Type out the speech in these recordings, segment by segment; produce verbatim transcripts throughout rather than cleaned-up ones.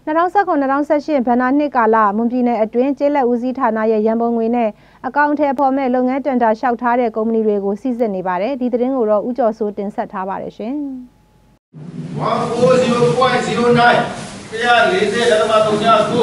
၂၀၁၇ ၂၀၁၈ ဘဏ္ဍာနှစ်ကာလမွန်ပြည်နယ်အတွင်းကျေးလက်ဦးစီးဌာနရဲ့ရန်ပုံငွေနဲ့အကောင့်ထဲပေါ်မဲ့လုပ်ငန်းတင်ဒါလျှောက်ထားတဲ့ကုမ္ပဏီတွေကိုစစ်စစ်နေပါတယ်။ဒီသတင်းကိုတော့ဦးကျော်စိုးတင်ဆက်ထားပါတယ်ရှင်။ one four zero point zero nine တရား၄၀ ဒသမ ၃ ၉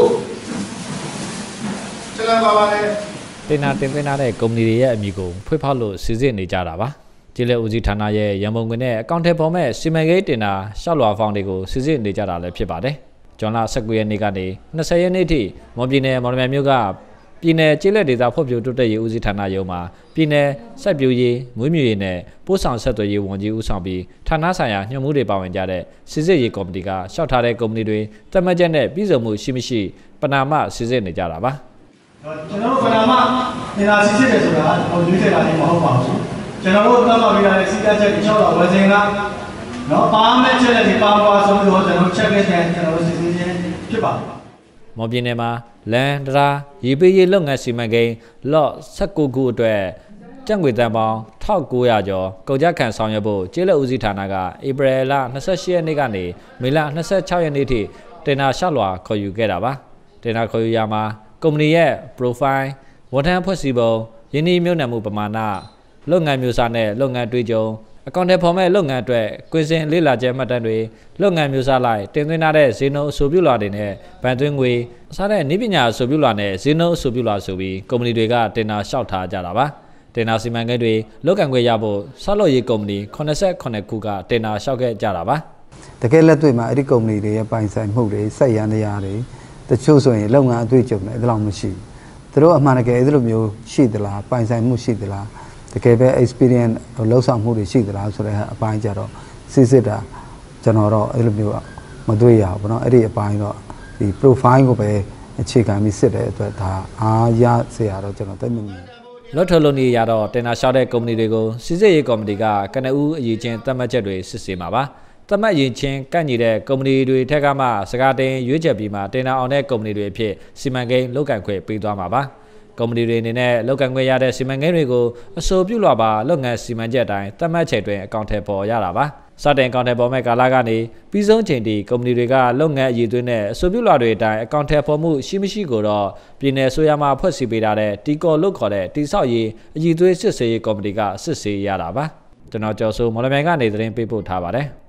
ချက်လာပါပါလေတင်နာတင်သွင်းထားတဲ့ကုမ္ပဏီတွေရဲ့အမည်ကိုဖွင့်ဖောက်လို့စစ်စစ်နေကြတာပါကျေးလက်ဦးစီးဌာနရဲ့ရန်ပုံငွေနဲ့အကောင့်ထဲပေါ်မဲ့စီမံကိန်းတင်ဒါလျှောက်လွှာဖောင်တွေကိုစစ်စစ်နေကြတာလည်းဖြစ်ပါတယ်ဇွန်လ၁၉ရက်နေ့ကနေ၂၀ရက်နေ့ထိမွန်ပြည်နယ်မော်လမြိုင်မြို့ကပြည်နယ်ကျေးလက်ဒေသဖွံ့ဖြိုးတိုးတက်ရေးဦးစီးဌာနရုံးမှာပြည်နယ်စိုက်ပျိုးရေးမွေးမြူရေးနဲ့ပို့ဆောင်ဆက်သွယ်ရေးဝန်ကြီးဦးဆောင်ပြီးဌာနဆိုင်ရာညွှန်မှုတွေပါဝင်ကြတဲ့စစ်စစ်ရေးကော်မတီကရှောက်ထားတဲ့ကုမ္ပဏီတွေတတ်မှတ်ချက်နဲ့ပြည်စုံမှုရှိမရှိပဏာမစစ်စစ်နေကြတာပါကျွန်တော်တို့ပဏာမတင်ဒါစစ်စစ်တယ်ဆိုတာဟိုရွေးချယ်တာလည်းမဟုတ်ပါဘူးကျွန်တော်တို့သတ်မှတ်ပေးထားတဲ့စီးကချက်၆လဝယ်စဉ်ကနော်ပါမဲ့ချက်လက်ဒီပါပွားဆုံးတော့ကျွန်တော်ချက်ခဲ့တဲ့ကျွန်တော်တို့စစ်စစ်ချင်းဖြစ်ပါတယ်မွန်ပြည်နယ်မှာလန်ဒရာရေပေးရေးလုပ်ငန်းစီမံကိန်းလော့၁၉ခုအတွက်ကျပ်ငွေတန်ပေါင်း၁၉၀၀ကျော်ကုန်ကျခံဆောင်ရွက်ဖို့ကျေးလက်ဦးစီးဌာနကဧပြီလ၂၈ရက်နေ့ကနေမေလ၂၆ရက်နေ့ထိတင်ဒါလျှောက်လွှာခေါ်ယူခဲ့တာပါတင်ဒါခေါ်ယူရမှာကုမ္ပဏီရဲ့ profile ဝန်ထမ်းဖွဲ့စည်းပုံယင်းနှီးမြှုပ်နှံမှုပမာဏလုပ်ငန်းမျိုးစားနဲ့လုပ်ငန်းတွေးကြုံအကောင့်ထဲပေါ်မဲ့လုပ်ငန်းအတွက်ကွင်းစင်လေးလာကျဲမှတ်တမ်းတွေလုပ်ငန်းမျိုးစားလိုက်တင်သွင်းထားတဲ့ဈေးနှုန်းအဆိုပြုလွှာတွေနဲ့ဗန်သွင်းငွေအစားတဲ့နည်းပညာအဆိုပြုလွှာနဲ့ဈေးနှုန်းအဆိုပြုလွှာဆိုပြီးကုမ္ပဏီတွေကတင်ဒါလျှောက်ထားကြတာပါတင်ဒါစီမံကိန်းတွေလုပ်ကံခွင့်ရဖို့ဆောက်လုပ်ရေးကုမ္ပဏီ၈၈ခုကတင်ဒါလျှောက်ခဲ့ကြတာပါတကယ်လက်တွေ့မှာအဲ့ဒီကုမ္ပဏီတွေရဲ့ပိုင်ဆိုင်မှုတွေစက်ရန်တရားတွေတချို့ဆိုရင်လုပ်ငန်းအတွေ့အကြုံတွေအဲ့လောက်မရှိဘူးသူတို့အမှန်တကယ်အဲ့လိုမျိုးရှိသလားပိုင်ဆိုင်မှုရှိသလားတကယ်ပဲ experience လောက်ဆောင်မှုတွေရှိသလားဆိုတဲ့အပိုင်းကြတော့စစ်စစ်တာကျွန်တော်တော့အဲ့လိုမျိုးမတွေ့ရဘူးเนาะအဲ့ဒီအပိုင်းတော့ဒီ profile ကိုပဲအခြေခံပြီးစစ်တဲ့အတွက်ဒါအားရစရာတော့ကျွန်တော်သိမမြင်လွတ်ထုတ်လို့နေရတော့တင်ဒါလျှောက်တဲ့ကုမ္ပဏီတွေကိုစစ်စစ်ရေးကော်မတီကကနဦးအရေးချင်းသတ်မှတ်ချက်တွေစစ်ဆေးမှာပါသတ်မှတ်ရင်ချင်းကန့်ညီတဲ့ကုမ္ပဏီတွေထက်ကမှစကားတင်ရွေးချယ်ပြီးမှတင်ဒါအောင်တဲ့ကုမ္ပဏီတွေအဖြစ်စီမံကိန်းလုပ်ကံခွင့်ပေးသွားမှာပါကုမ္ပဏီတွေအနေနဲ့လုပ်ကံခွင့်ရတဲ့စီမံကိန်းတွေကိုအဆိုပြုလွှာပါလုပ်ငန်းစီမံချက်အတိုင်းသတ်မှတ်ချက်တွင်အကောင့်ထဲပေါ်ရတာပါစတင်အကောင့်ထဲပေါ်မဲ့ကာလကနေပြီးဆုံးချိန်ထိကုမ္ပဏီတွေကလုပ်ငန်းအရေးသွင်းတဲ့အဆိုပြုလွှာတွေအတိုင်းအကောင့်ထဲပေါ်မှုရှိမရှိကိုတော့ပြည်내ဆိုရမှာဖွဲ့စည်းပေးထားတဲ့တီကော်လို့ခေါ်တဲ့တိဆောက်ရေးအရေးသွင်းစစ်ဆေးရေးကော်မတီကစစ်ဆေးရတာပါကျွန်တော်ကျော်စိုးမော်လမြိုင်ကနေသတင်းပေးပို့ထားပါတယ်